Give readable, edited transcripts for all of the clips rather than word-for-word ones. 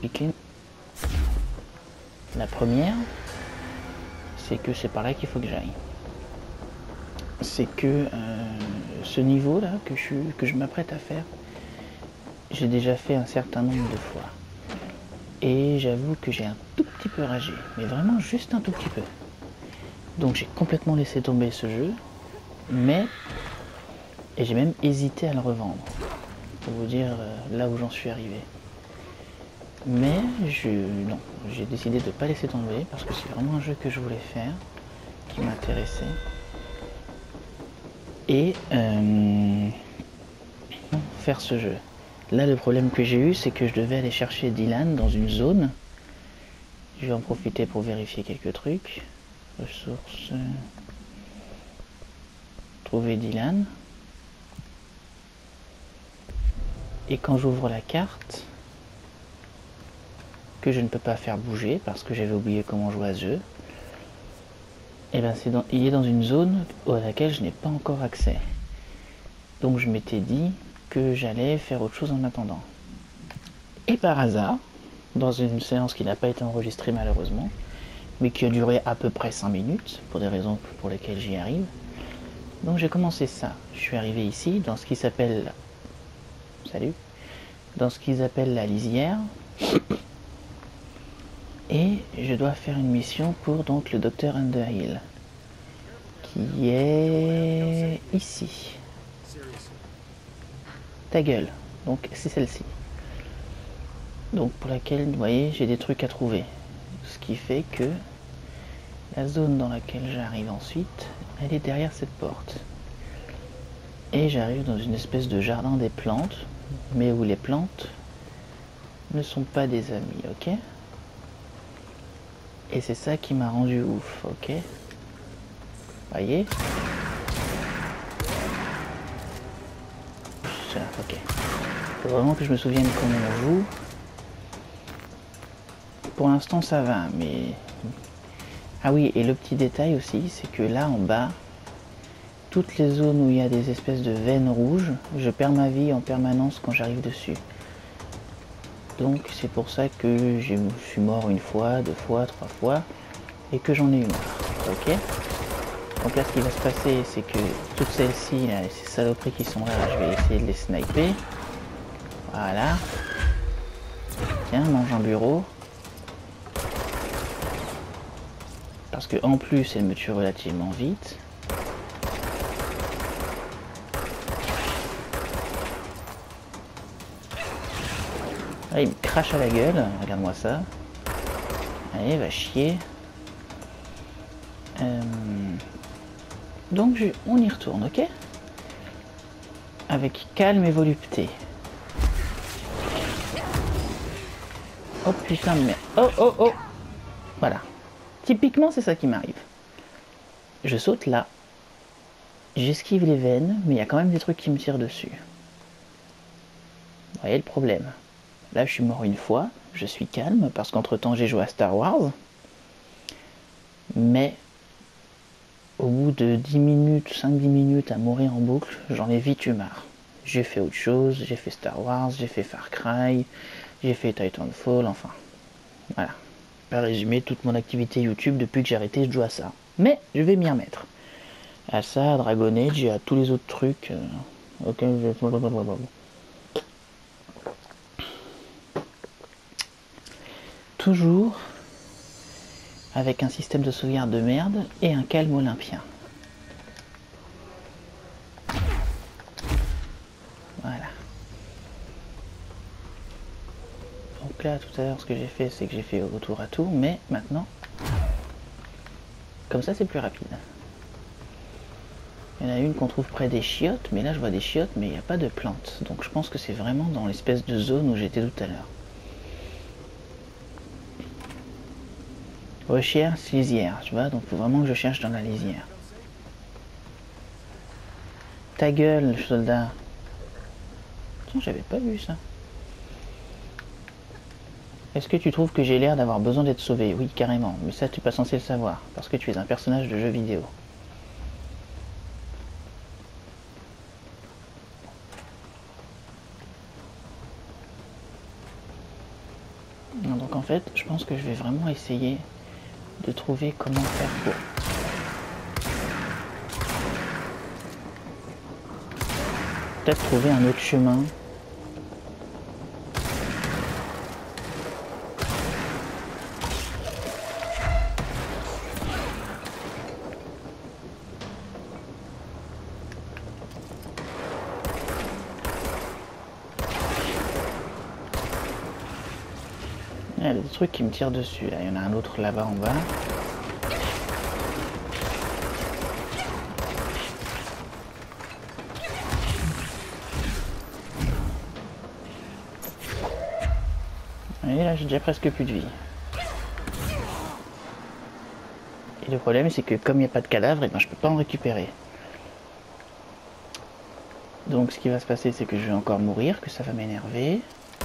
expliquer. La première, c'est que c'est par là qu'il faut que j'aille. C'est que ce niveau-là que je m'apprête à faire, j'ai déjà fait un certain nombre de fois. Et j'avoue que j'ai un tout petit peu ragé, mais vraiment juste un tout petit peu. Donc j'ai complètement laissé tomber ce jeu, et j'ai même hésité à le revendre, pour vous dire là où j'en suis arrivé. Mais non, j'ai décidé de ne pas laisser tomber, parce que c'est vraiment un jeu que je voulais faire, qui m'intéressait. Et faire ce jeu. Là, le problème que j'ai eu, c'est que je devais aller chercher Dylan dans une zone. Je vais en profiter pour vérifier quelques trucs. Ressources. Trouver Dylan. Et quand j'ouvre la carte, que je ne peux pas faire bouger parce que j'avais oublié comment jouer à ce jeu, et ben il est dans une zone à laquelle je n'ai pas encore accès. Donc je m'étais dit que j'allais faire autre chose en attendant. Et par hasard, dans une séance qui n'a pas été enregistrée malheureusement, mais qui a duré à peu près 5 minutes, pour des raisons pour lesquelles j'y arrive. Donc j'ai commencé ça. Je suis arrivé ici, dans ce qui s'appelle... Salut. Dans ce qu'ils appellent la lisière. Et je dois faire une mission pour donc le Dr Underhill, qui est ici. Ta gueule. Donc c'est celle-ci. Donc pour laquelle, vous voyez, j'ai des trucs à trouver. Ce qui fait que la zone dans laquelle j'arrive ensuite, elle est derrière cette porte. Et j'arrive dans une espèce de jardin des plantes, mais où les plantes ne sont pas des amis, ok? Et c'est ça qui m'a rendu ouf, ok? Voyez? Ok. Faut vraiment que je me souvienne comment on joue. Pour l'instant ça va, mais... Ah oui, et le petit détail aussi, c'est que là en bas, toutes les zones où il y a des espèces de veines rouges, je perds ma vie en permanence quand j'arrive dessus. Donc c'est pour ça que je suis mort une fois, 2 fois, 3 fois, et que j'en ai eu marre, ok? Donc là ce qui va se passer, c'est que toutes celles-ci, ces saloperies qui sont là, je vais essayer de les sniper. Voilà. Tiens, mange un bureau. Parce que en plus, elle me tue relativement vite. Là, il me crache à la gueule. Regarde-moi ça. Allez, va chier. Donc, on y retourne, ok? Avec calme et volupté. Oh putain de merde. Oh, oh, oh. Voilà. Typiquement, c'est ça qui m'arrive. Je saute là. J'esquive les veines, mais il y a quand même des trucs qui me tirent dessus. Vous voyez le problème. Là, je suis mort une fois. Je suis calme, parce qu'entre temps, j'ai joué à Star Wars. Mais au bout de 10 minutes, 5-10 minutes à mourir en boucle, j'en ai vite eu marre. J'ai fait autre chose, j'ai fait Star Wars, j'ai fait Far Cry, j'ai fait Titanfall, enfin, voilà. Pas résumer toute mon activité YouTube depuis que j'ai arrêté de jouer à ça. Mais je vais m'y remettre. À ça, à Dragon Age et à tous les autres trucs. Ok, toujours avec un système de sauvegarde de merde et un calme olympien. Voilà. Donc là, tout à l'heure, ce que j'ai fait, c'est que j'ai fait au tour à tour, mais maintenant, comme ça, c'est plus rapide. Il y en a une qu'on trouve près des chiottes, mais là, je vois des chiottes, mais il n'y a pas de plantes. Donc je pense que c'est vraiment dans l'espèce de zone où j'étais tout à l'heure. Recherche lisière, tu vois, donc il faut vraiment que je cherche dans la lisière. Ta gueule, soldat. Tiens, j'avais pas vu ça. Est-ce que tu trouves que j'ai l'air d'avoir besoin d'être sauvé? Oui, carrément, mais ça tu n'es pas censé le savoir, parce que tu es un personnage de jeu vidéo. Donc en fait, je pense que je vais vraiment essayer de trouver comment faire pour... Peut-être trouver un autre chemin. Il y a des trucs qui me tirent dessus. Là, il y en a un autre là-bas en bas. Et là, j'ai déjà presque plus de vie. Et le problème, c'est que comme il n'y a pas de cadavre, et ben, je peux pas en récupérer. Donc ce qui va se passer, c'est que je vais encore mourir, que ça va m'énerver.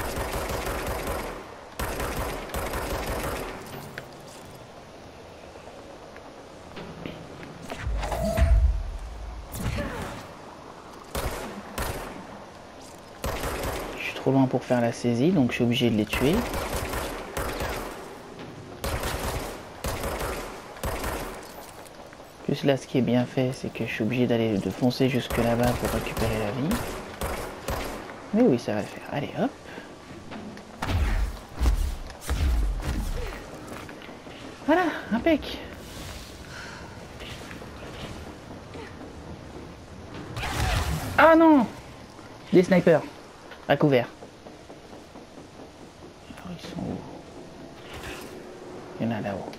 Je suis trop loin pour faire la saisie, donc je suis obligé de les tuer. Plus là, ce qui est bien fait, c'est que je suis obligé de foncer jusque là-bas pour récupérer la vie. Mais oui, ça va le faire. Allez, hop. Voilà, impec. Ah non! Des snipers. À couvert. Alors, ils sont où? Il y en a là-haut.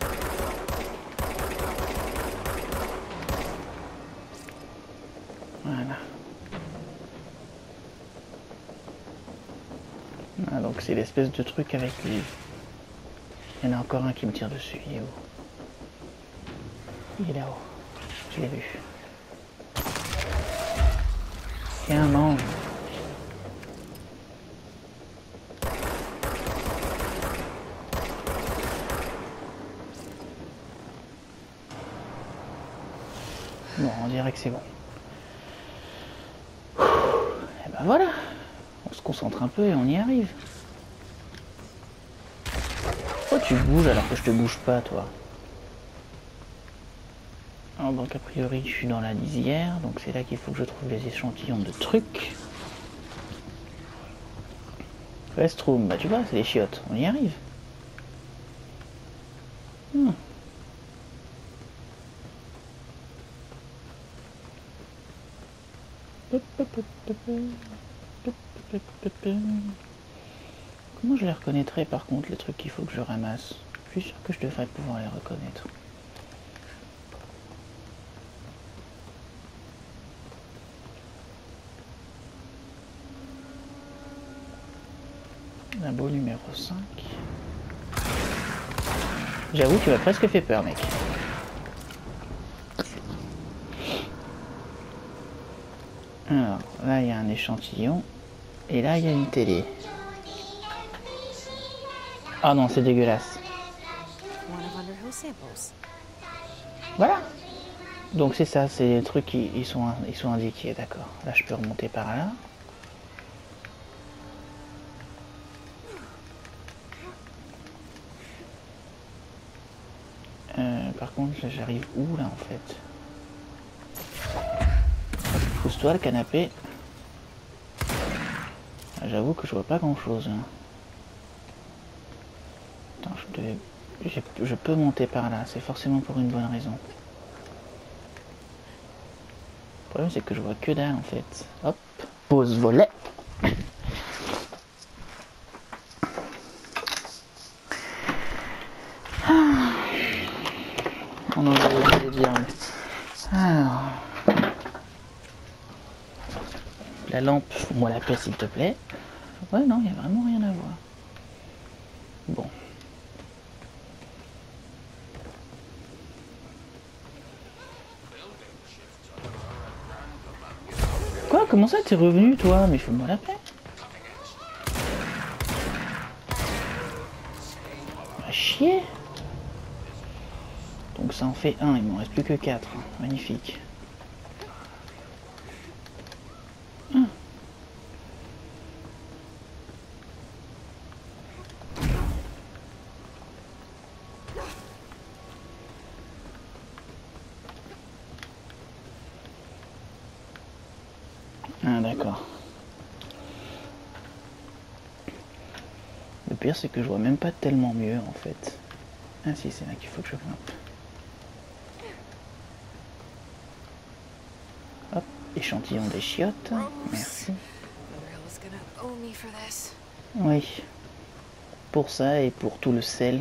Voilà. Ah, donc c'est l'espèce de truc avec lui. Il y en a encore un qui me tire dessus. Il est où? Il est là-haut. Je l'ai vu. Tiens, mange. Bon, on dirait que c'est bon. Et ben voilà. On se concentre un peu et on y arrive. Pourquoi tu bouges alors que je te bouge pas, toi? Alors, donc a priori je suis dans la lisière, donc c'est là qu'il faut que je trouve les échantillons de trucs. Restroom, bah tu vois, c'est les chiottes, on y arrive. Comment je les reconnaîtrai par contre, les trucs qu'il faut que je ramasse? Je suis sûr que je devrais pouvoir les reconnaître. Labo numéro 5. J'avoue, tu m'as presque fait peur, mec. Alors, là, il y a un échantillon. Et là, il y a une télé. Ah non, c'est dégueulasse. Voilà. Donc c'est ça, c'est les trucs qui ils sont indiqués, d'accord. Là, je peux remonter par là. Par contre, là, j'arrive où, là, en fait? Pousse-toi, le canapé. J'avoue que je vois pas grand-chose. Hein. Attends, je peux monter par là. C'est forcément pour une bonne raison. Le problème, c'est que je vois que dalle, en fait. Hop, pause volet. On aurait dire. Alors, la lampe, fous-moi la paix s'il te plaît. Ouais, non, il n'y a vraiment rien à voir. Bon. Quoi? Comment ça t'es revenu, toi? Mais fous-moi la paix. Va chier. Donc ça en fait 1, il m'en reste plus que 4. Magnifique. Ah d'accord. Le pire c'est que je vois même pas tellement mieux en fait. Ah si, c'est là qu'il faut que je grimpe. Hop, échantillon des chiottes. Merci. Oui. Pour ça et pour tout le sel.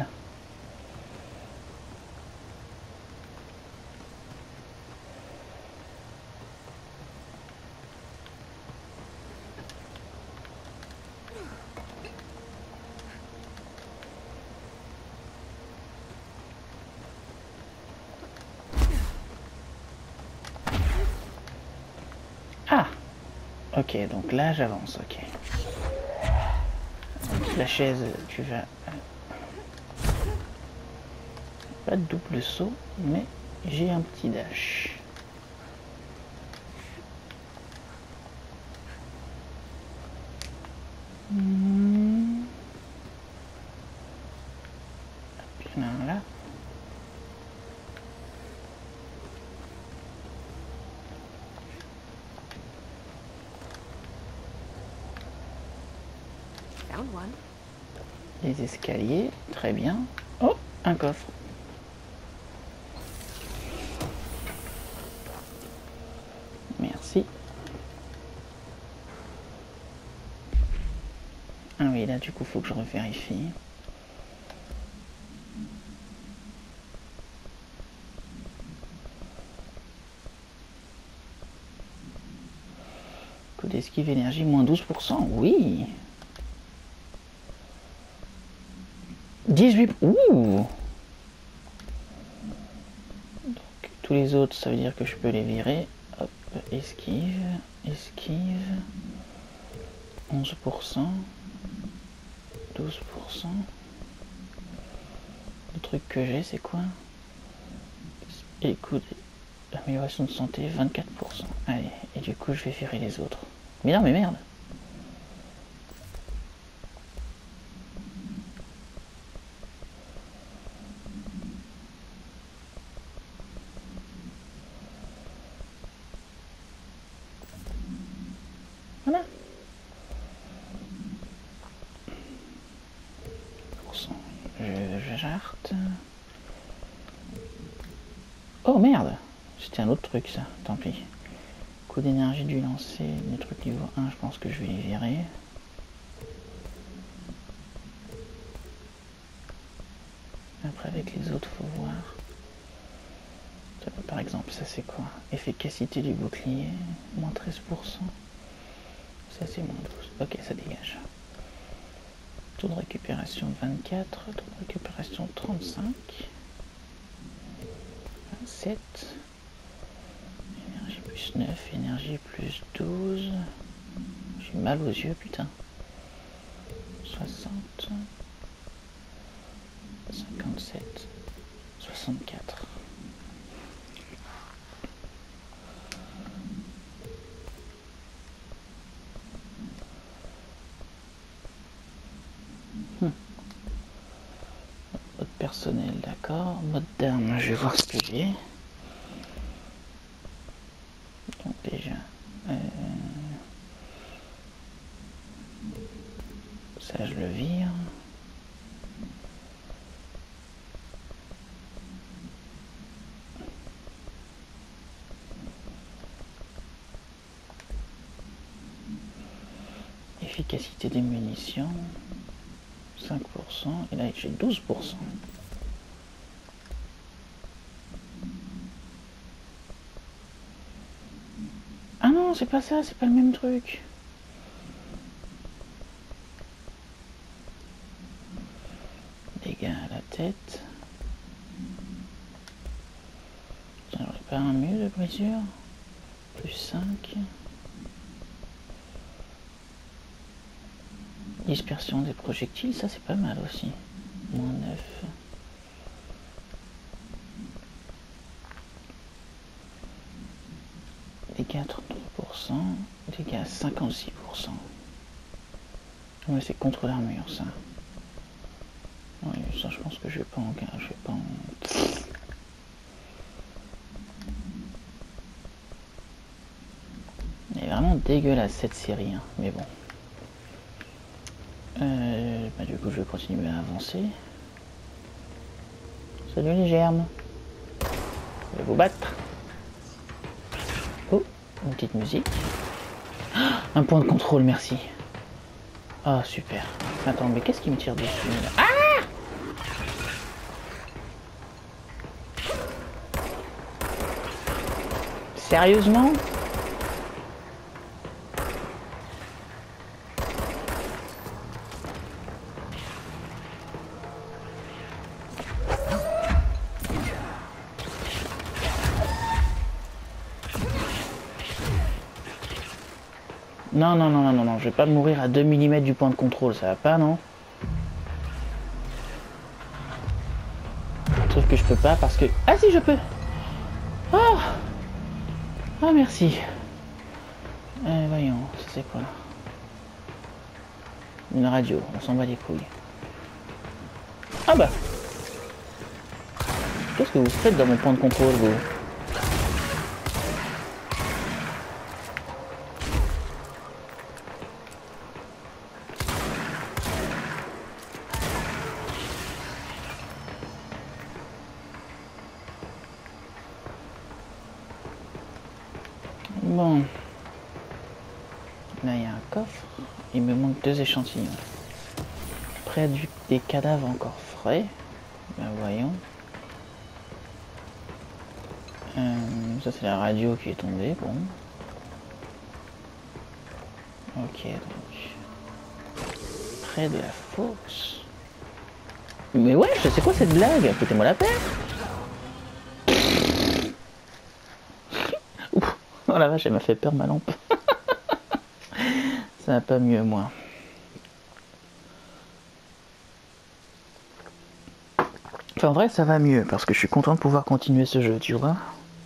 Ah! Ok, donc là j'avance, ok. Donc, la chaise, tu vas... Pas de double saut, mais j'ai un petit dash. Hop, il y en a un là. Les escaliers, très bien. Oh, un coffre. Merci. Ah oui, là du coup, faut que je revérifie. Coup d'esquive énergie, moins 12%. Oui. 18. Ouh. Donc, tous les autres, ça veut dire que je peux les virer. Hop, esquive, esquive. 11%. 12%. Le truc que j'ai, c'est quoi? Écoute, amélioration de santé, 24%. Allez, et du coup, je vais virer les autres. Mais non, mais merde! Voilà. Je jarte. Oh merde! C'était un autre truc ça, tant pis. Coup d'énergie du lancer, des trucs niveau 1, je pense que je vais les virer. Après avec les autres, faut voir. Par exemple, ça c'est quoi? Efficacité du bouclier, moins 13%. Ça c'est moins 12. Ok, ça dégage. Taux de récupération 24, taux de récupération 35. 27. Énergie plus 9, énergie plus 12. J'ai mal aux yeux, putain. 60. 57. 64. Mode personnel, d'accord. Mode d'arme, je vais voir ce que j'ai. Donc déjà, ça je le vire. Efficacité des munitions, 5%, et là j'ai 12%. Ah non, c'est pas ça, c'est pas le même truc. Dégâts à la tête. J'aurais pas un mieux de brisure. Plus 5. Dispersion des projectiles, ça c'est pas mal aussi. Moins 9. Dégâts à 33%. Dégâts à 56%. Ouais, c'est contre l'armure ça. Ouais, ça je pense que je vais pas en... Il y a vraiment dégueulasse cette série, hein. Mais bon. Bah, du coup, je vais continuer à avancer. Salut les germes. Je vais vous battre. Oh, une petite musique. Ah, un point de contrôle, merci. Ah, super. Attends, mais qu'est-ce qui me tire dessus là? Ah! Sérieusement? Non, non, non, non, non, non, je vais pas mourir à 2 mm du point de contrôle, ça va pas, non? Sauf que je peux pas parce que... Ah si, je peux! Oh! Ah, merci. Voyons, ça c'est quoi? Une radio, on s'en bat les couilles. Ah bah! Qu'est-ce que vous faites dans mon point de contrôle, vous? Bon. Là, il y a un coffre. Il me manque 2 échantillons. Près des cadavres encore frais. Ben voyons. Ça, c'est la radio qui est tombée. Bon. Ok, donc. Près de la fosse. Mais ouais, c'est quoi cette blague? Foutez-moi la paix. Oh la vache, elle m'a fait peur ma lampe. Ça va pas mieux moi. Enfin en vrai ça va mieux parce que je suis content de pouvoir continuer ce jeu, tu vois.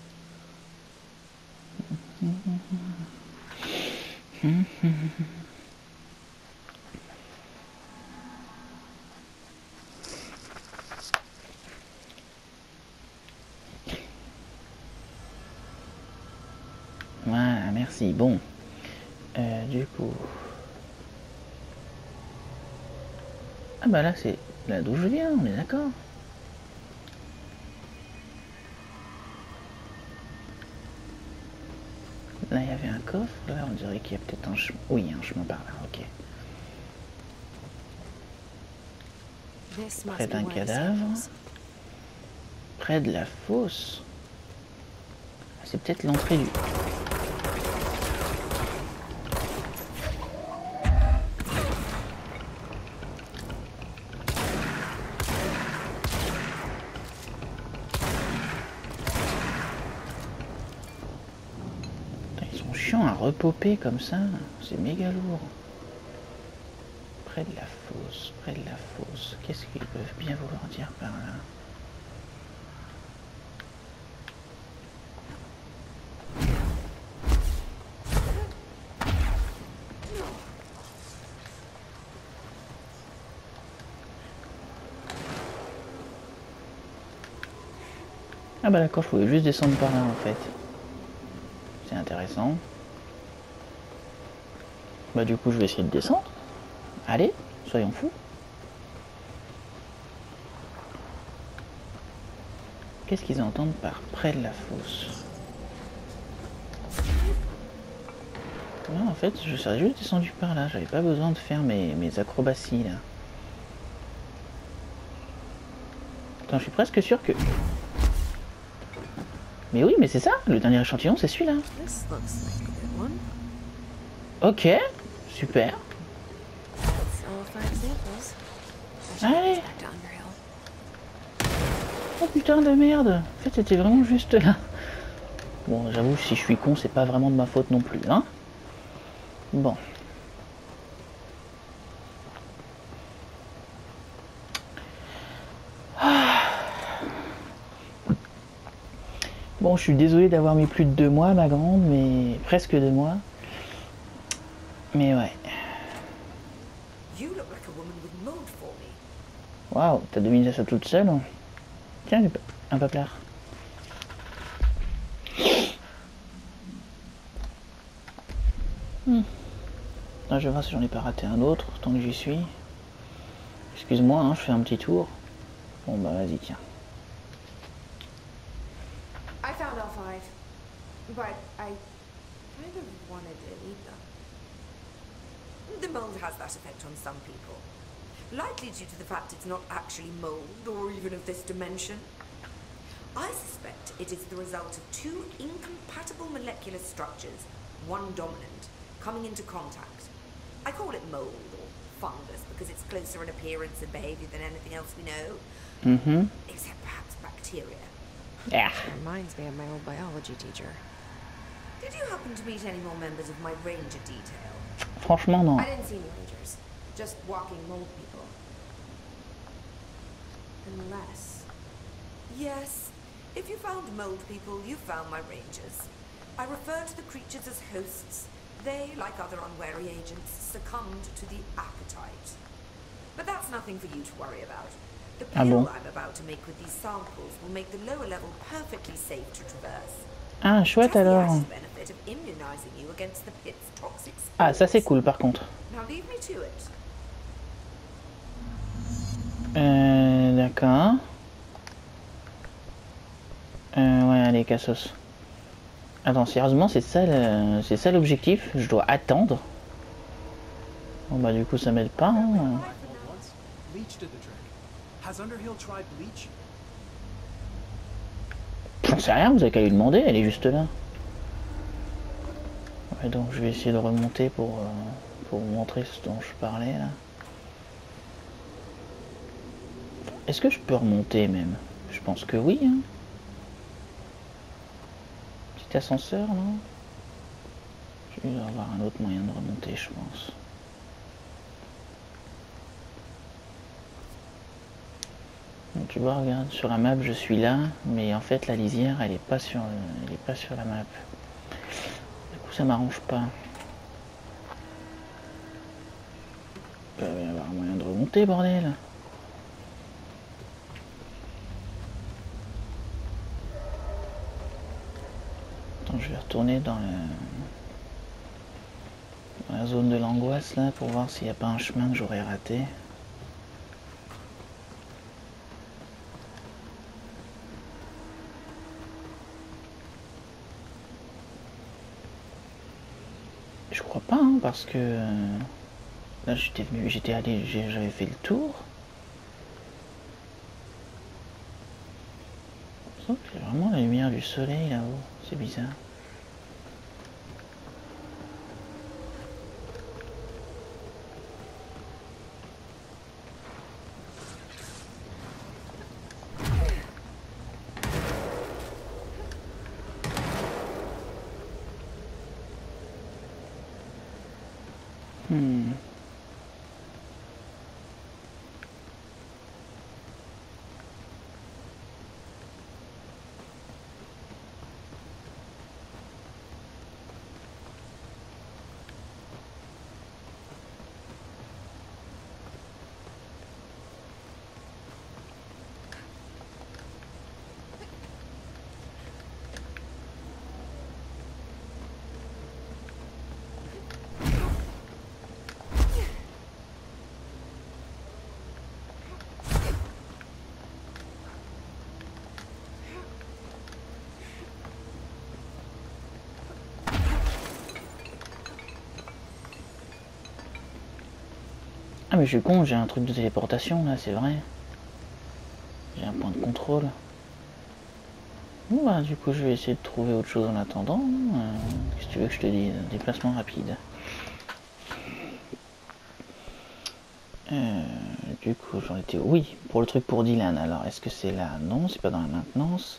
Voilà, merci. Bon. Du coup... Ah bah là c'est là d'où je viens, on est d'accord. Là il y avait un coffre, là on dirait qu'il y a peut-être un chemin. Oui, un chemin par là, ok. Près d'un cadavre. Près de la fosse. C'est peut-être l'entrée du... Ils sont chiants à repoper comme ça. C'est méga lourd. Près de la fosse, près de la fosse. Qu'est-ce qu'ils peuvent bien vouloir dire par là? Ah bah d'accord, je pouvais juste descendre par là en fait. C'est intéressant. Bah du coup je vais essayer de descendre. Allez, soyons fous. Qu'est-ce qu'ils entendent par près de la fosse? Non, en fait, je serais juste descendu par là. J'avais pas besoin de faire mes acrobaties là. Attends, je suis presque sûr que... Mais oui, mais c'est ça, le dernier échantillon, c'est celui-là. Ok, super. Allez. Oh putain de merde. En fait, c'était vraiment juste là. Bon, j'avoue, si je suis con, c'est pas vraiment de ma faute non plus, hein. Bon. Bon, je suis désolé d'avoir mis plus de 2 mois, ma grande, mais presque 2 mois. Mais ouais. Waouh, t'as dominé ça toute seule. Tiens, un paplard. Là, je vais voir si j'en ai pas raté un autre, tant que j'y suis. Excuse-moi, hein, je fais un petit tour. Bon, bah, vas-y, tiens. I found all 5, but I kind of want to delete them. The mold has that effect on some people. Likely due to the fact it's not actually mold or even of this dimension. I suspect it is the result of 2 incompatible molecular structures, one dominant, coming into contact. I call it mold or fungus because it's closer in appearance and behavior than anything else we know. Except perhaps bacteria. Yeah. Reminds me of my old biology teacher. Did you happen to meet any more members of my ranger detail? Franchement, non. I didn't see any rangers. Just walking mold people. Unless... Yes, if you found mold people, you found my rangers. I refer to the creatures as hosts. They, like other unwary agents, succumbed to the appetite. But that's nothing for you to worry about. The pill I'm about to make with these samples will make the lower level perfectly safe to traverse. Ah, chouette alors. Ah, ça c'est cool par contre. D'accord. Ouais, allez, Cassos. Attends, sérieusement, c'est ça l'objectif. Je dois attendre. Bon bah du coup ça m'aide pas. Hein. J'en sais rien, vous avez qu'à lui demander, elle est juste là. Ouais, donc je vais essayer de remonter pour vous montrer ce dont je parlais là. Est-ce que je peux remonter même? Je pense que oui. Hein. Petit ascenseur, non? Je vais avoir un autre moyen de remonter, je pense. Donc tu vois, regarde, sur la map je suis là, mais en fait la lisière elle est pas sur la map. Du coup ça m'arrange pas. Il va y avoir un moyen de remonter, bordel. Attends, je vais retourner dans la zone de l'angoisse là pour voir s'il n'y a pas un chemin que j'aurais raté. Je crois pas, hein, parce que là j'avais fait le tour. J'ai vraiment la lumière du soleil là-haut, c'est bizarre. Ah mais je suis con, j'ai un truc de téléportation là, c'est vrai. J'ai un point de contrôle. Bon bah du coup je vais essayer de trouver autre chose en attendant. Qu'est-ce que tu veux que je te dise? Déplacement rapide. Du coup j'en étais... Oui, pour le truc pour Dylan. Alors est-ce que c'est là? Non, c'est pas dans la maintenance.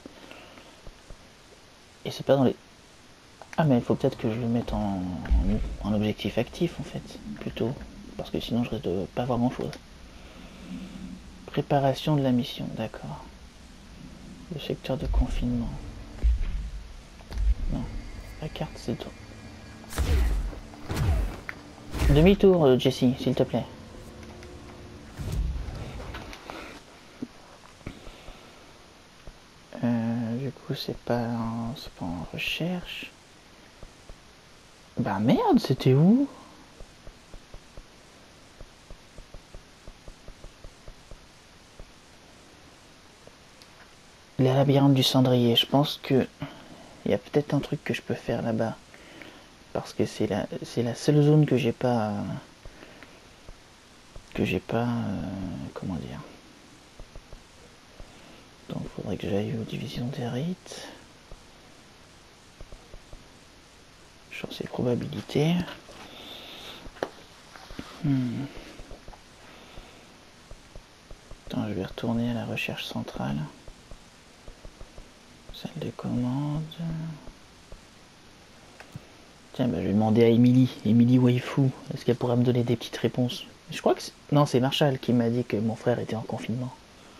Et c'est pas dans les... Ah mais il faut peut-être que je le mette en objectif actif en fait, plutôt. Parce que sinon je risque de pas voir grand chose. Préparation de la mission, d'accord. Le secteur de confinement. Non, la carte c'est tout. Demi-tour, Jessie, s'il te plaît. Du coup c'est pas en recherche. Bah merde, c'était où? Le labyrinthe du cendrier, je pense que il y a peut-être un truc que je peux faire là-bas. Parce que c'est la seule zone que j'ai pas... comment dire... Donc il faudrait que j'aille aux divisions des rites. Chance et probabilité. Attends, je vais retourner à la recherche centrale. Salle de commande. Tiens, bah, je vais demander à Emily Waifu. Est-ce qu'elle pourra me donner des petites réponses? Je crois que... Non, c'est Marshall qui m'a dit que mon frère était en confinement.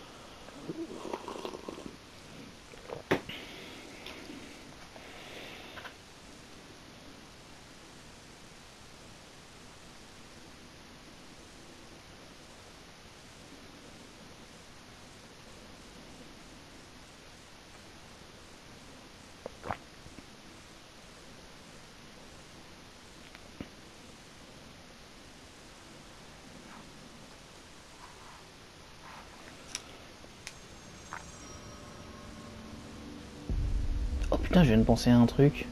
Oh putain, je viens de penser à un truc.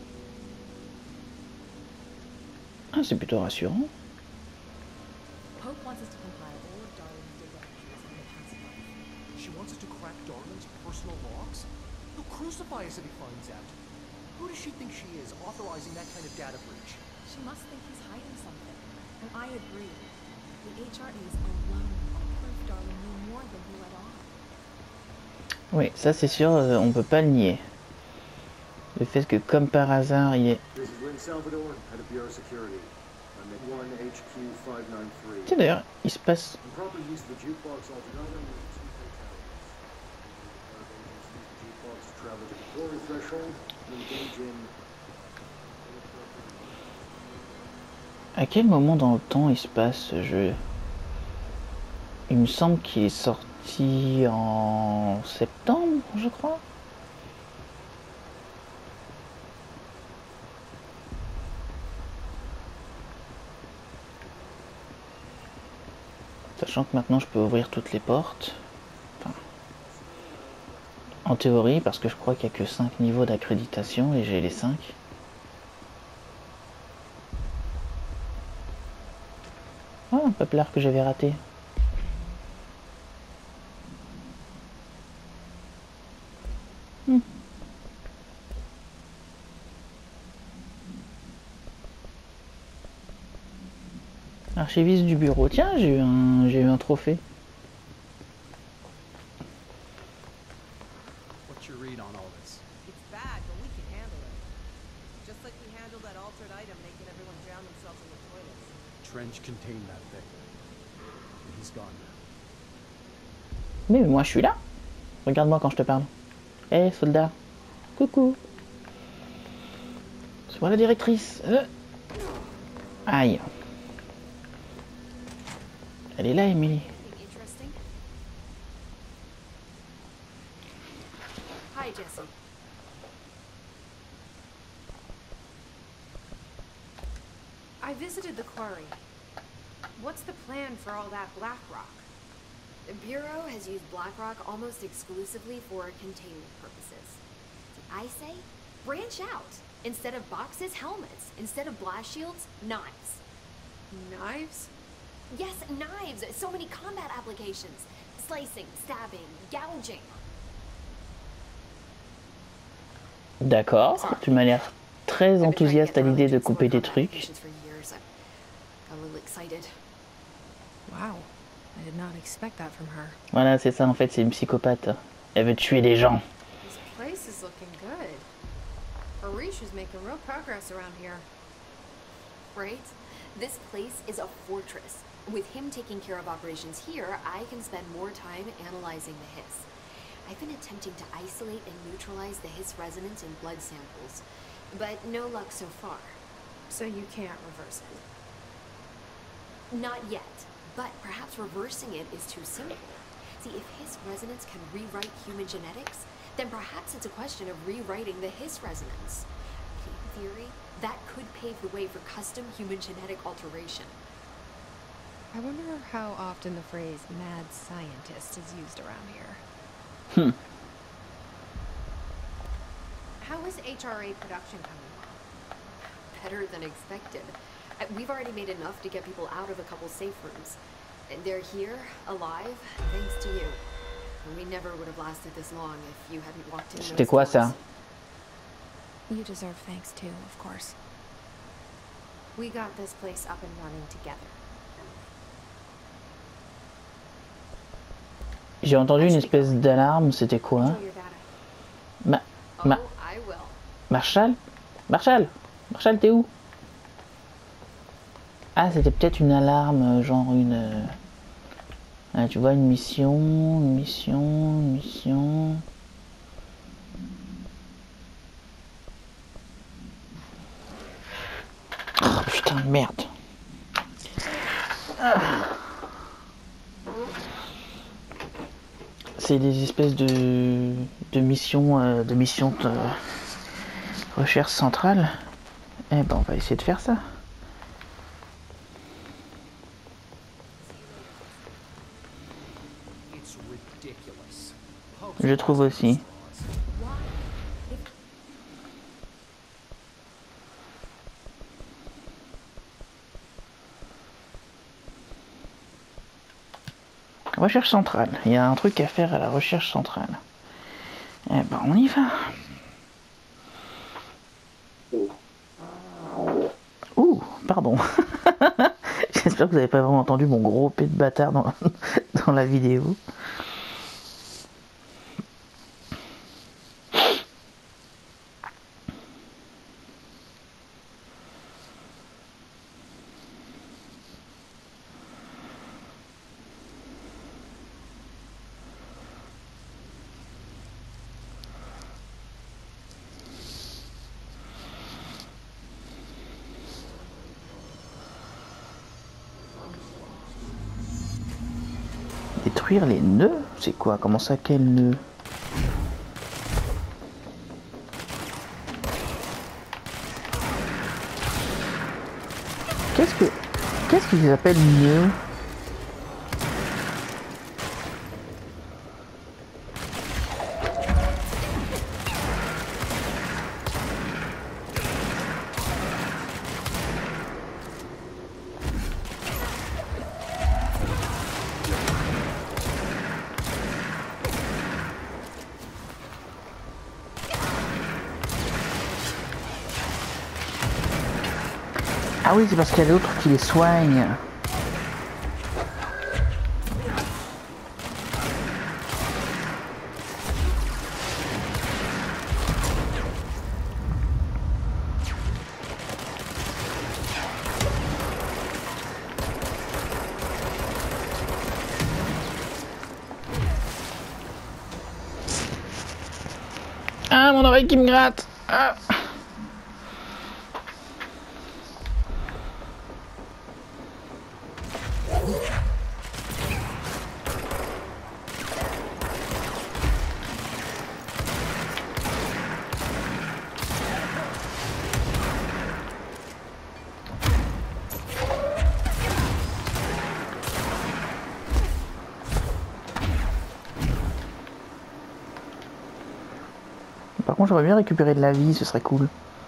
Ah, c'est plutôt rassurant. Pope wants us to compile all of Darwin's data entries in the past month. She wants us to crack Darwin's personal logs? He'll crucify us if he finds out. Who does she think she is, authorizing that kind of data breach? She must think he's hiding something. And I agree. The HREs alone prove Darwin knew more than he let on. Oui, ça c'est sûr, on peut pas le nier. Le fait que comme par hasard, il est... This is Lynn Salvador, head of Bureau Security. I'm at 1 HQ 593. Tiens d'ailleurs, il se passe... Improper use of the jukebox altogether with 2 fatalities. Agents use the jukebox to travel to the glory threshold and engage in... À quel moment dans le temps il se passe ce jeu? Il me semble qu'il est sorti en septembre, je crois. Sachant que maintenant je peux ouvrir toutes les portes. Enfin, en théorie, parce que je crois qu'il n'y a que 5 niveaux d'accréditation et j'ai les 5. Ah, un peuplard que j'avais raté. Archiviste du bureau. Tiens, j'ai eu un trophée. What's your read on all this? It's bad, but we can handle it. Just like we handled that altered item making everyone drown themselves in the toilets. Trench contained that thing. And he's gone now. Mais moi je suis là. Regarde-moi quand je te parle. Hé, soldat. Coucou. Sois la directrice. Aïe. Elle est là, Emily. Interesting. Hi, Jesse. I visited the quarry. What's the plan for all that black rock? The Bureau has used Blackrock almost exclusively for containment purposes. I say, branch out. Instead of boxes, helmets. Instead of blast shields, knives. Knives? Yes, knives! So many combat applications. Slicing, stabbing, gouging. D'accord, tu m'as l'air très enthousiaste à l'idée de couper des trucs. Wow. I did not expect that from her. Voilà, c'est ça en fait, c'est une psychopathe. Elle veut tuer des gens. This place is looking good. Harish is making real progress around here. Right? This place is a fortress. With him taking care of operations here, I can spend more time analyzing the hiss. I've been attempting to isolate and neutralize the hiss resonance in blood samples, but no luck so far. So you can't reverse it. Not yet, but perhaps reversing it is too simple. See, if hiss resonance can rewrite human genetics, then perhaps it's a question of rewriting the hiss resonance. In theory, that could pave the way for custom human genetic alteration. I wonder how often the phrase mad scientist is used around here. HRA production coming along? Better than expected. We've already made enough to get people out of a couple safe rooms. And they're here, alive, thanks to you. We never would have lasted this long if you hadn't walked in. C'était quoi ça? You deserve thanks too, of course. We got this place up and running together. J'ai entendu une espèce d'alarme, c'était quoi? Control your data. Oh, I will. Marshall? Marshall? Marshall, t'es où? Ah, c'était peut-être une alarme, genre une... Ah, tu vois, une mission... Oh, putain, merde. C'est des espèces de missions de recherche centrale. Eh ben, on va essayer de faire ça. Je trouve aussi. Recherche centrale. Il y a un truc à faire à la recherche centrale. Eh ben, on y va. Ouh, pardon. J'espère que vous n'avez pas vraiment entendu mon gros pet de bâtard dans la vidéo. Détruire les nœuds? C'est quoi? Comment ça, quel nœud? Qu'est-ce qu'ils appellent nœud? Ah oui, c'est parce qu'il y a d'autres qui les soignent. Ah, mon oreille qui me gratte. Ah. Par contre, j'aurais bien récupéré de la vie, ce serait cool.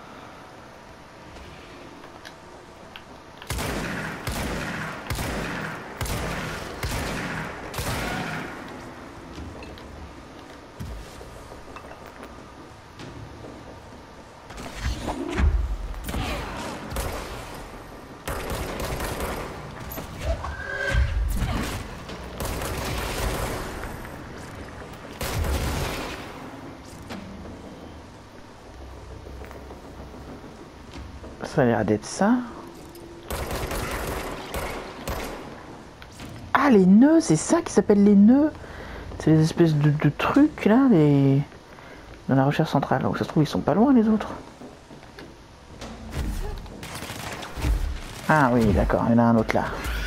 Ça a l'air d'être ça. Ah, les nœuds, c'est ça qui s'appelle les nœuds. C'est les espèces de trucs là, dans la recherche centrale. Donc ça se trouve, ils sont pas loin les autres. Ah oui, d'accord, il y en a un autre là.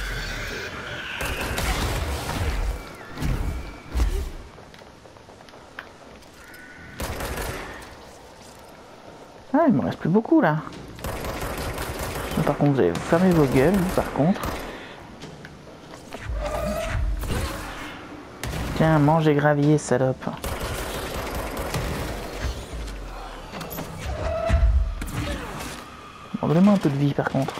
Ah, il me reste plus beaucoup là. Par contre, vous allez vous fermer vos gueules, par contre. Tiens, mange des graviers, salope. Redonnez-moi un peu de vie par contre.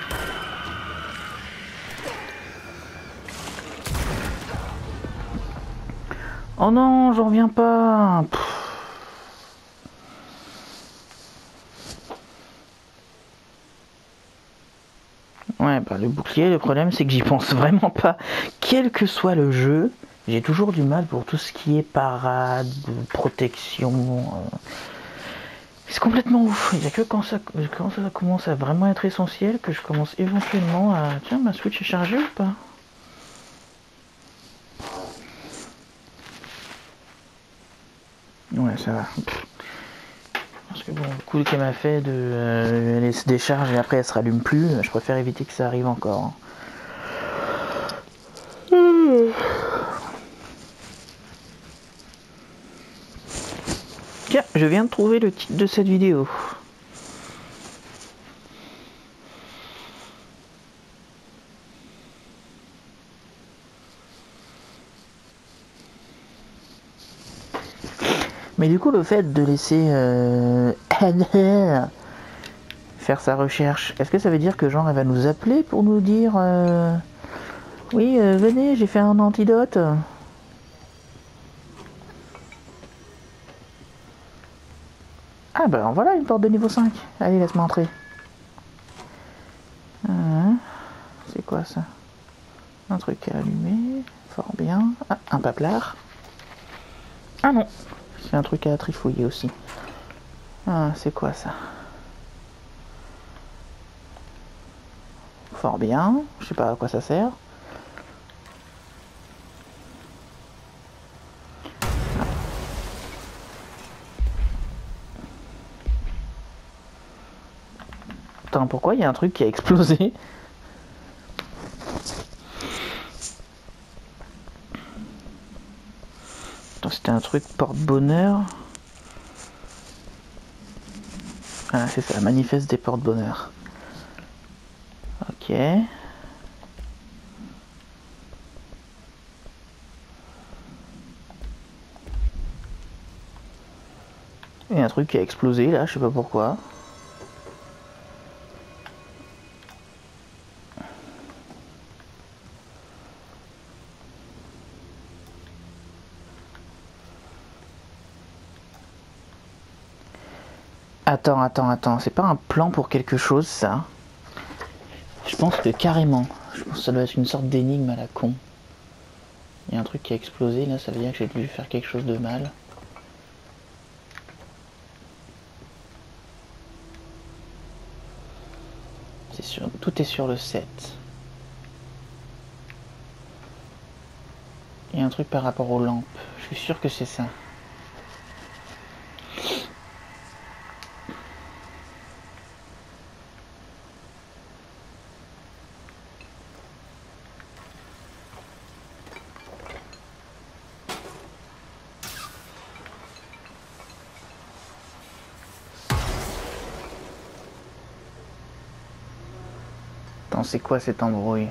Oh non, j'en reviens pas. Ouais, bah le bouclier, le problème c'est que j'y pense vraiment pas. Quel que soit le jeu, j'ai toujours du mal pour tout ce qui est parade, protection. C'est complètement ouf. Il n'y a que quand ça commence à vraiment être essentiel que je commence éventuellement à... Tiens, ma Switch est chargée ou pas? Ouais, ça va. Parce que bon, le coup qu'elle m'a fait de elle se décharge et après elle se rallume plus, je préfère éviter que ça arrive encore. Tiens, je viens de trouver le titre de cette vidéo. Mais du coup, le fait de laisser faire sa recherche, est-ce que ça veut dire que genre elle va nous appeler pour nous dire oui, venez, j'ai fait un antidote. Ah ben voilà une porte de niveau 5. Allez, laisse-moi entrer. C'est quoi ça? Un truc à allumer. Fort bien. Ah, un paplard. Ah non, c'est un truc à trifouiller aussi. Ah, c'est quoi ça? Fort bien. Je sais pas à quoi ça sert. Attends, pourquoi il y a un truc qui a explosé? Attends, c'était un truc porte-bonheur. Ah, c'est ça, manifeste des porte-bonheur. Ok. Il y a un truc qui a explosé là, je sais pas pourquoi. Attends, c'est pas un plan pour quelque chose ça? Je pense que carrément, je pense que ça doit être une sorte d'énigme à la con. Il y a un truc qui a explosé là, ça veut dire que j'ai dû faire quelque chose de mal. C'est sûr, tout est sur le 7. Il y a un truc par rapport aux lampes, je suis sûr que c'est ça. Attends, c'est quoi cette embrouille?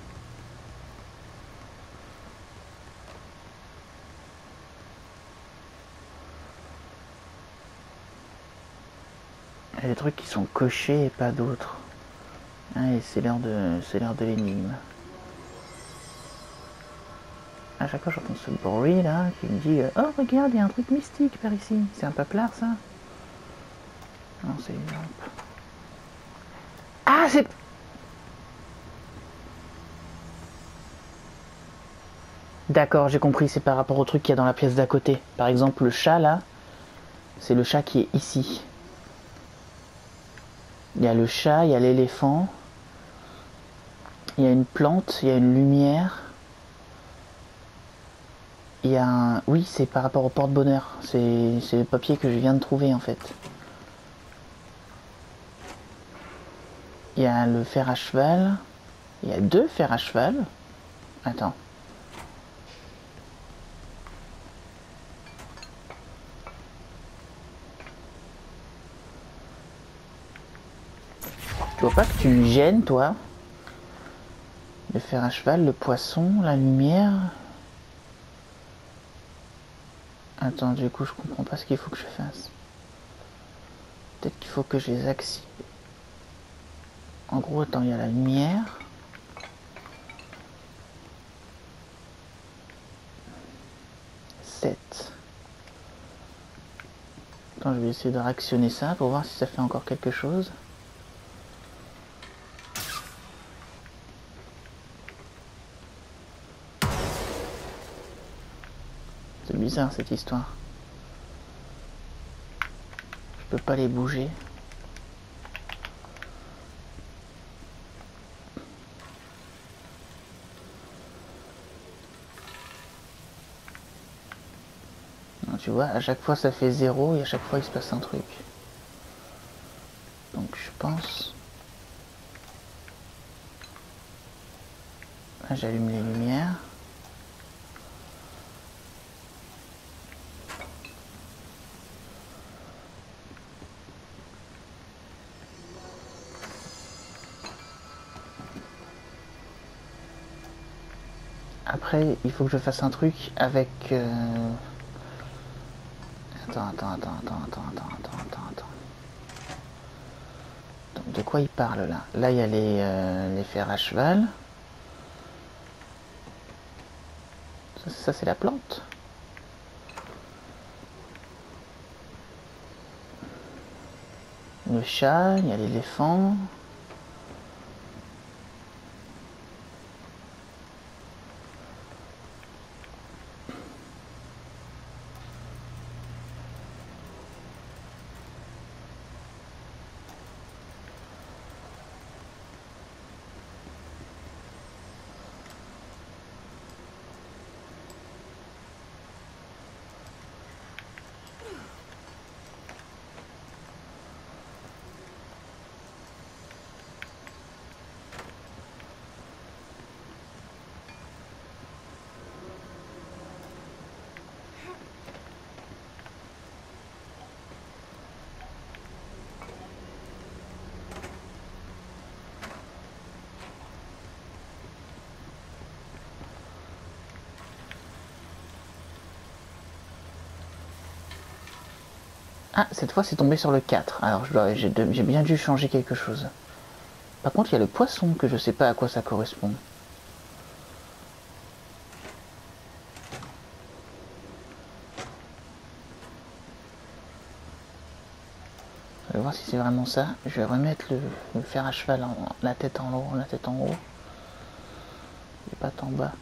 Il y a des trucs qui sont cochés et pas d'autres. Ah, et c'est l'heure de l'énigme. À chaque fois j'entends ce bruit là qui me dit oh regarde, il y a un truc mystique par ici. C'est un paplard ça? Non, c'est une lampe. Ah, c'est... D'accord, j'ai compris, c'est par rapport au truc qu'il y a dans la pièce d'à côté. Par exemple, le chat là, c'est le chat qui est ici. Il y a le chat, il y a l'éléphant, il y a une plante, il y a une lumière. Il y a un... Oui, c'est par rapport au porte-bonheur. C'est le papier que je viens de trouver en fait. Il y a le fer à cheval. Il y a 2 fers à cheval. Attends. Tu vois pas que tu me gênes, toi? Le fer à cheval, le poisson, la lumière. Attends, du coup, je comprends pas ce qu'il faut que je fasse. Peut-être qu'il faut que je les active. En gros, attends, il y a la lumière. Attends, je vais essayer de réactionner ça pour voir si ça fait encore quelque chose. C'est bizarre cette histoire. Je peux pas les bouger. Non, tu vois, à chaque fois ça fait 0 et à chaque fois il se passe un truc. Donc je pense... Là j'allume les lumières. Après, il faut que je fasse un truc avec... Attends. Donc, de quoi il parle là? Là, il y a les fers à cheval. Ça c'est la plante. Le chat, il y a l'éléphant. Ah, cette fois c'est tombé sur le 4. Alors j'ai bien dû changer quelque chose. Par contre, il y a le poisson que je sais pas à quoi ça correspond. Je vais voir si c'est vraiment ça. Je vais remettre le fer à cheval, la tête en haut, les pattes en bas.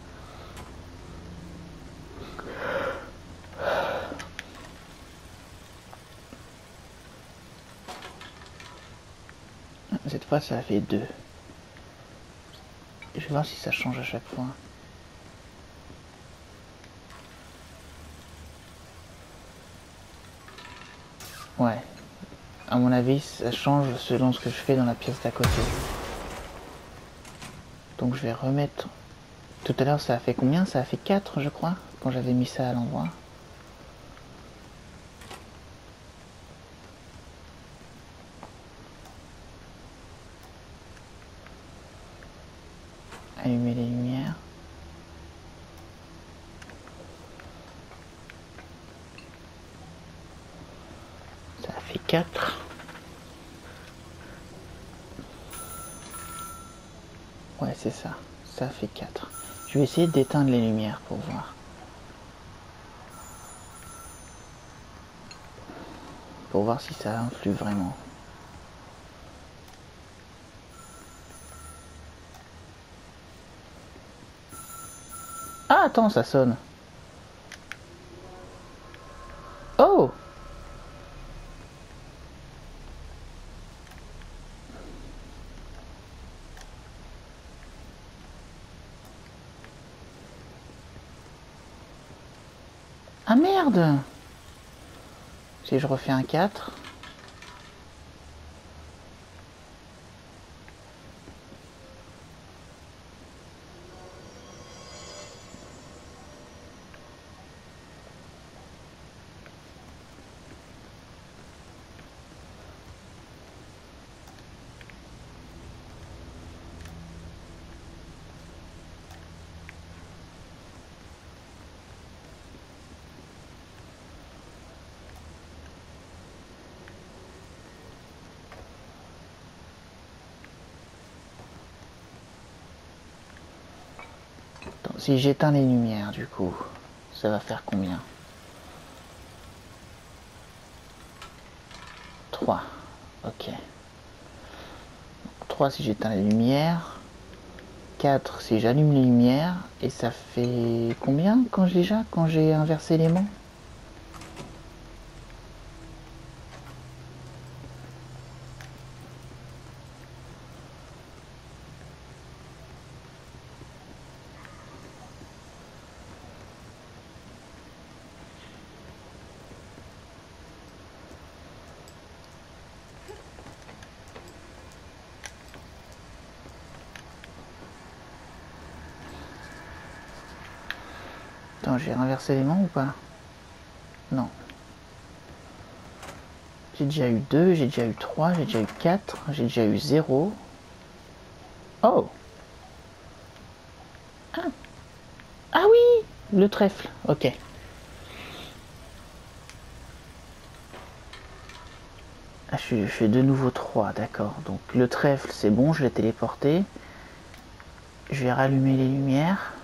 Cette fois ça a fait 2. Je vais voir si ça change à chaque fois. Ouais. À mon avis, ça change selon ce que je fais dans la pièce d'à côté. Donc je vais remettre... Tout à l'heure ça a fait combien? Ça a fait 4 je crois, quand j'avais mis ça à l'endroit. Allumer les lumières. Ça a fait 4. Ouais, c'est ça. Ça fait 4. Je vais essayer d'éteindre les lumières pour voir. Pour voir si ça influe vraiment. Ah, attends, ça sonne. Oh! Ah merde! Si je refais un 4. si j'éteins les lumières, du coup, ça va faire combien? 3. Ok. 3 si j'éteins les lumières. 4 si j'allume les lumières. Et ça fait combien quand j'ai inversé l'aimant? Attends, j'ai renversé l'aimant ou pas? Non. J'ai déjà eu 2, j'ai déjà eu 3, j'ai déjà eu 4, j'ai déjà eu 0. Oh! Ah oui! Le trèfle, ok. Ah, je fais de nouveau 3, d'accord. Donc le trèfle, c'est bon, je l'ai téléporté. Je vais rallumer les lumières.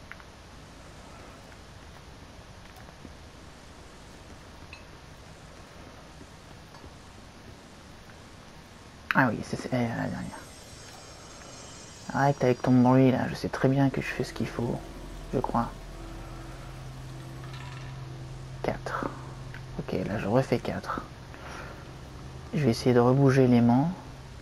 Ah oui, c'est la dernière. Arrête avec ton bruit là, je sais très bien que je fais ce qu'il faut, je crois. 4. Ok, là je refais 4. Je vais essayer de rebouger l'aimant.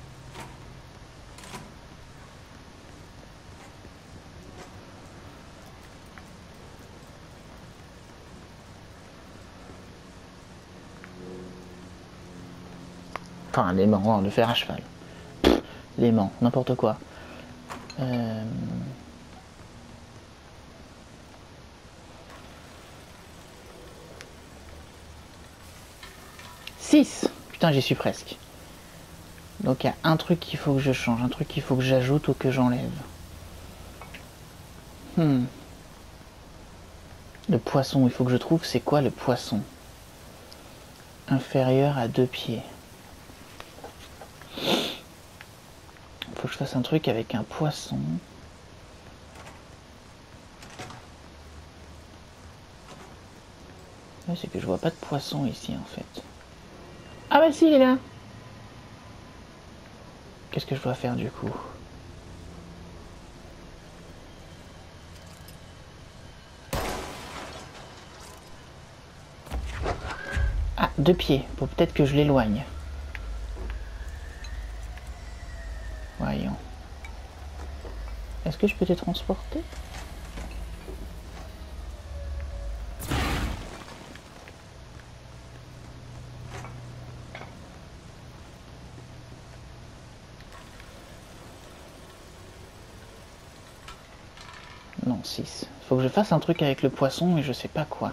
Enfin, l'aimant, le fer à cheval. L'aimant, n'importe quoi. 6. Putain, j'y suis presque. Donc il y a un truc qu'il faut que je change, un truc qu'il faut que j'ajoute ou que j'enlève. Le poisson, il faut que je trouve c'est quoi le poisson. Inférieur à 2 pieds. Il faut que je fasse un truc avec un poisson. Ouais, c'est que je vois pas de poisson ici en fait. Ah bah si, il est là. Qu'est-ce que je dois faire du coup? Ah, 2 pieds. Faut peut-être que je l'éloigne. Voyons. Est-ce que je peux te transporter? Non, 6. Faut que je fasse un truc avec le poisson et je sais pas quoi.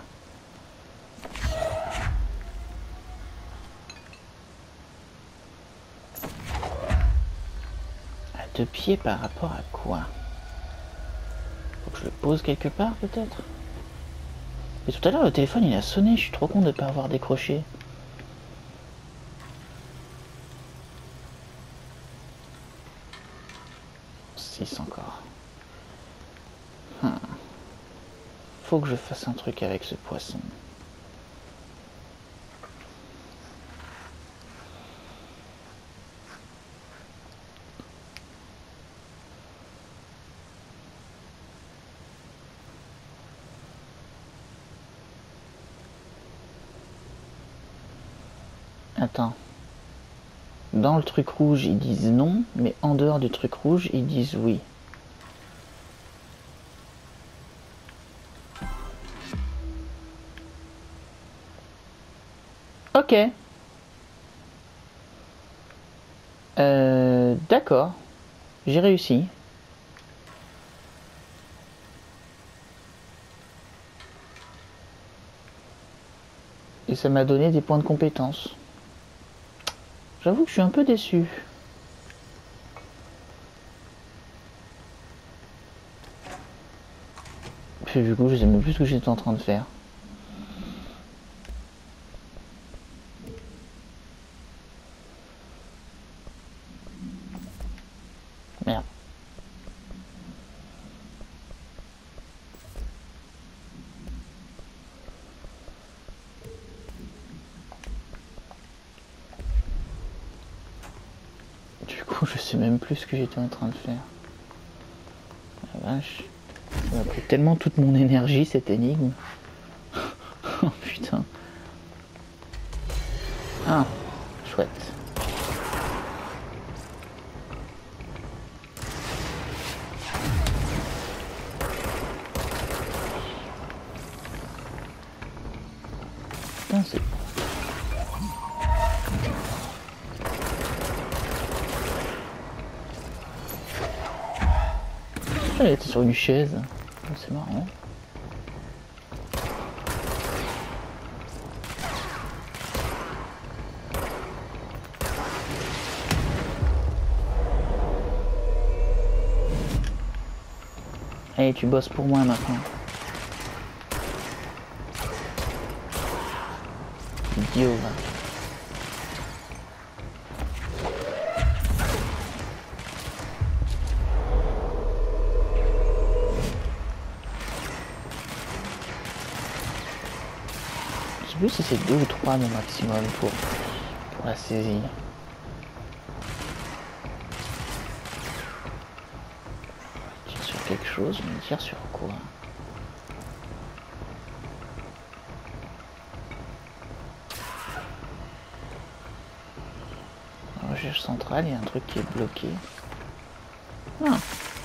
À 2 pieds par rapport à quoi? Faut que je le pose quelque part peut-être? Mais tout à l'heure le téléphone il a sonné, je suis trop con de pas avoir décroché. 6 encore. Faut que je fasse un truc avec ce poisson. Attends. Dans le truc rouge, ils disent non, mais en dehors du truc rouge, ils disent oui. Ok. D'accord. J'ai réussi. Et ça m'a donné des points de compétence. J'avoue que je suis un peu déçu. Puis du coup, je sais même plus ce que j'étais en train de faire. Merde. Du coup, je sais même plus ce que j'étais en train de faire. La vache. Ça m'a pris tellement toute mon énergie, cette énigme. Oh putain. Ah, chouette. Putain, c'est... Elle était sur une chaise. C'est marrant. Allez, tu bosses pour moi maintenant. Idiot, va. Je sais plus si c'est 2 ou 3 le maximum pour la saisie. Je tire sur quelque chose, mais tire sur quoi? La recherche centrale, il y a un truc qui est bloqué. Ah.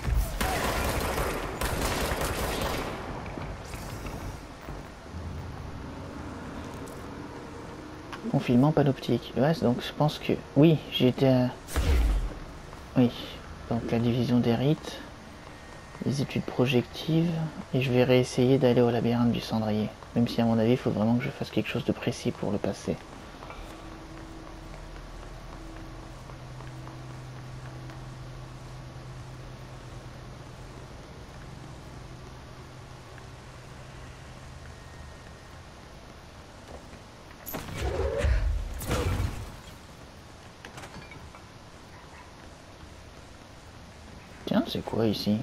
Confinement panoptique. Ouais, donc je pense que... Oui, j'étais... Oui, donc la division des rites, les études projectives, et je vais réessayer d'aller au labyrinthe du cendrier. Même si à mon avis, il faut vraiment que je fasse quelque chose de précis pour le passer. Tiens, c'est quoi ici?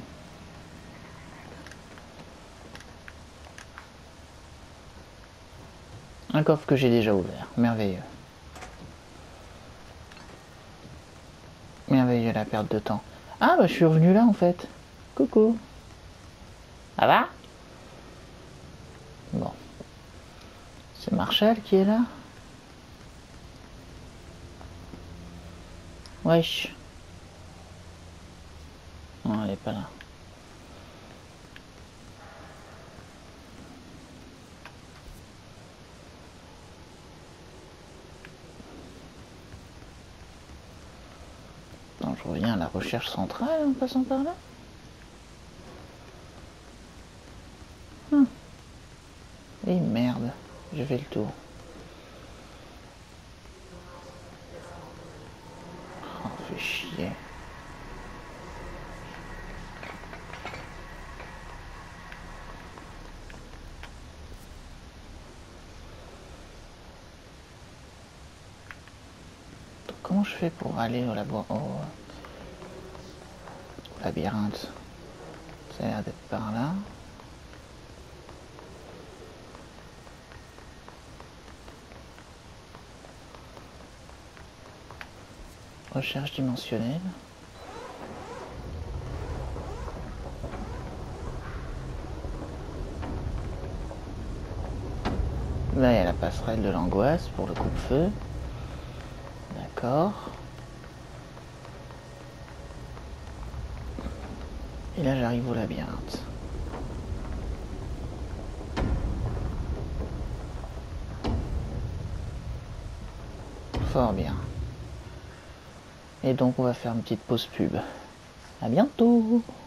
Un coffre que j'ai déjà ouvert. Merveilleux. Merveilleux la perte de temps. Ah bah je suis revenu là en fait. Coucou. Ça va? Bon. C'est Marshall qui est là? Wesh. Non, elle est pas là. Non, je reviens à la recherche centrale en passant par là. Et merde, j'ai fait le tour. Oh, fait chier. Donc, comment je fais pour aller au labyrinthe? Ça a l'air d'être par là. Recherche dimensionnelle. Là, il y a la passerelle de l'angoisse pour le coupe-feu. D'accord. Et là, j'arrive au labyrinthe. Fort bien. Et donc, on va faire une petite pause pub. À bientôt!